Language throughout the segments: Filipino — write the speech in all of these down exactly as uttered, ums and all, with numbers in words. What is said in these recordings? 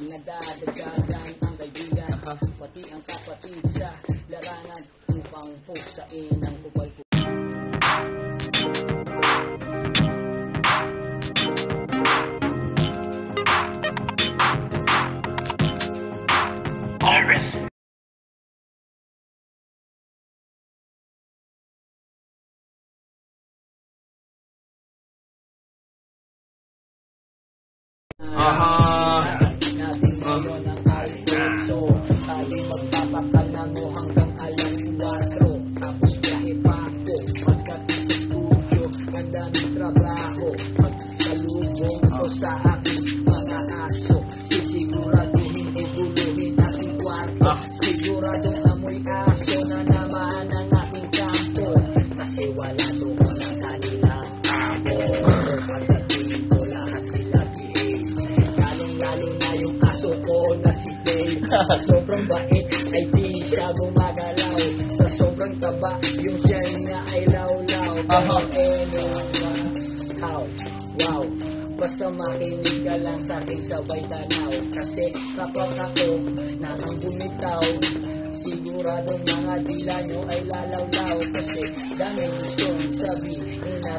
nadadagdagan ang kaibigan, pati ang kapatid sa larangan upang puksain ang kupal ko. Aha. Natin ngayon ang alfonso, tayo magpapakalamo hanggang alas kwatro. Tapos biyahe pa ako, pagdating sa studio, ang daming trabaho. Magsalubong ko sa aking mga aso, sisiguraduhin ibuluhin aking kwarto. Siguradong amoy aso na naman ang aking kampo, kasi wala doon ang kanilang amo. Pagdating ko lahat sila lalo na yung aso ko na si Dave. Sa sobrang bait ay di siya gumagalaw, sa sobrang taba yung tiyan niya ay lawlaw. Pero anyone, how, wow, basta makinig ka lang sa aking sabay tanaw, kasi kapag ako nakang bumitaw, siguradong mga dila nyo ay lalawlaw, kasi daming gustong sabihin at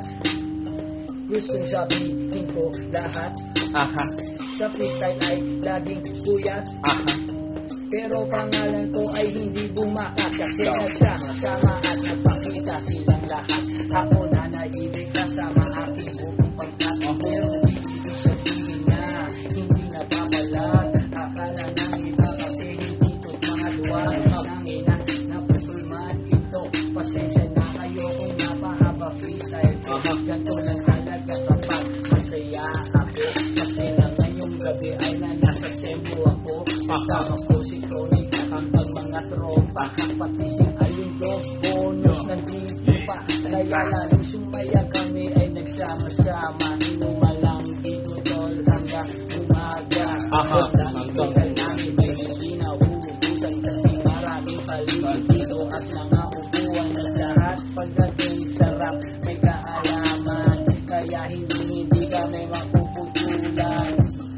gustong sabihin ko lahat. Aha. Sa freestyle ay laging puyat, Aha. pero pangalan ko ay hindi bumakat, kasi nagsama-sama at nagpakita silang lahat. Ako na naibig kasama aking buong pagkat, pero ibig sabihin na hindi napapalag. Akala ng iba kasi hindi ito mga duwag. Pangina na putulman ito, pasensya na kayo kung napahaba freestyle. Ganto lang talaga kapag masaya ako, kasi na gabi ay na nasa sembo ako. Kasama ko si Tony at ang mga tropa, pati si Alindo, bonus nandito pa. Kaya lalong sumaya kami ay nagsama-sama. Inumalang dito tol hanggang umaga. Hanggang namin may hindi na uubusan, kasi maraming paligid dito at mga upuan at lahat pagdating sarap may kaalaman, kaya hindi hindi kami mapuputulan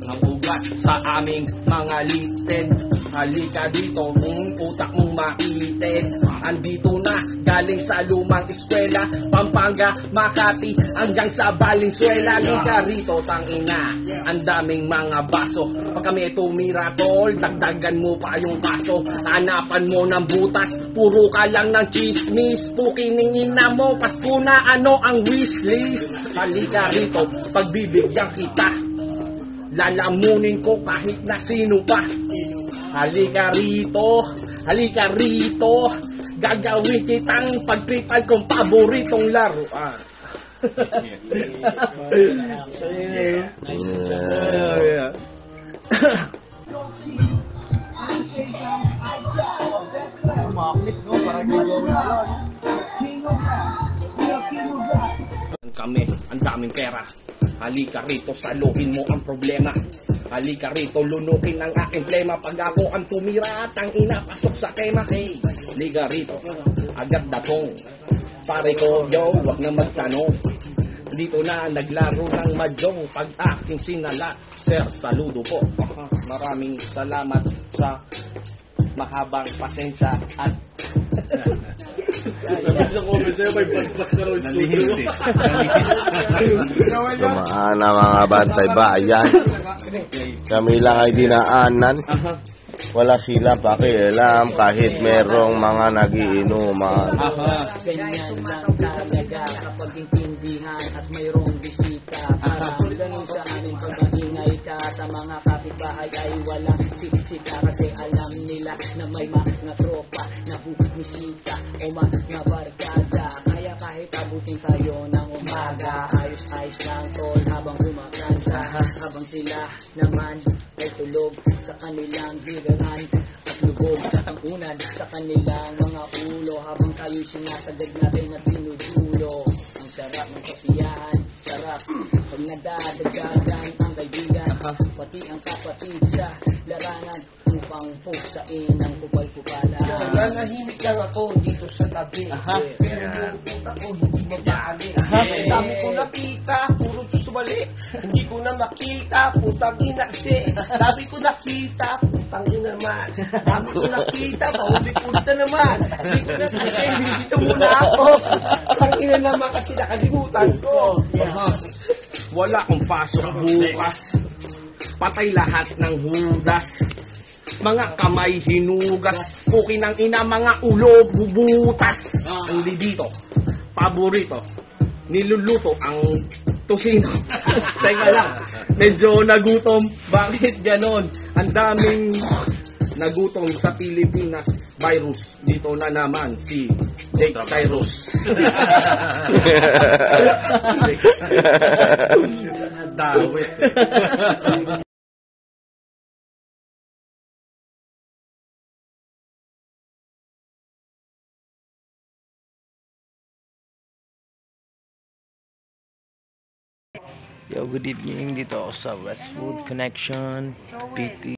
Sa aming mga litid, halika dito, yung utak mong maitin. Andito na, galing sa lumang eskwela, Pampanga, Makati, hanggang sa Valenzuela. Halika rito, tangina, ang daming mga baso. Pag kami tumira tol, dagdagan mo pa yung kaso. Hanapan mo ng butas, puro ka lang ng chismis. Pukiningin na mo, Pasko na ano ang wishlist. Halika rito, pagbibigyan kita, lalamunin ko kahit na sino pa. Halika rito, halika rito, gagawin kitang pagtripan kong paboritong laruan. Kami, ang daming pera. Halika rito, saluhin mo ang problema. Halika rito, lunukin ang aking plema. Pag ako ang tumira, tang ina, pasok sa tema. Hey, halika rito, agad datong. Pare ko, yo, wag na magtanong. Dito na naglaro ng mahjong pag aking sinala. Sir, saludo po. Maraming salamat sa mahabang pasensya at Tumaan na mga bantay bayan. Kami lang ay dinaanan. Wala sila pakialam kahit merong mga nagiinuman. Ganyan lang talaga kapag intindihan at mayroong bisita. Parang ganun sa amin pag maingay ka sa mga kapitbahay ay walang siksika, kasi alam nila na may mga tropa na bumisita o mga barkada. Kaya kahit abutin tayo ng umaga, ayos-ayos lang tol habang kumakanta, habang sila naman ay tulog sa kanilang higaan at lubog ang unan sa kanilang mga ulo, habang tayo'y sinasagad natin at tinudulo. Ang sarap ng kasiyahan, sarap pag nadadagdagan ang kaibigan, pati ang kapatid sa larangan upang puksain ang kupal-kupala. Nanahimik lang ako dito sa tabi, pero yung utak ko hindi mabali. Ang dami ko nakita, puro sumali. Hindi ko na makita, putang ina kasi. Dami ko nakita, putang ina naman. Dami ko nakita, paulit-ulit na naman. Hindi ko na kasi, dito muna ako. Putang ina naman kasi nakalimutan ko. Wala akong pasok bukas. Patay lahat ng hudas. Mga kamay hinugas. Pukin ng ina, mga ulo bubutas. Ang dito, paborito. Niluluto ang tosino. Teka lang, medyo nagutom. Bakit ganon? Ang daming nagutom sa Pilipinas. Virus. Dito na naman si Jake Cyrus. Dawit. Yo, good evening. Dito ako sa Westwood Connection P T.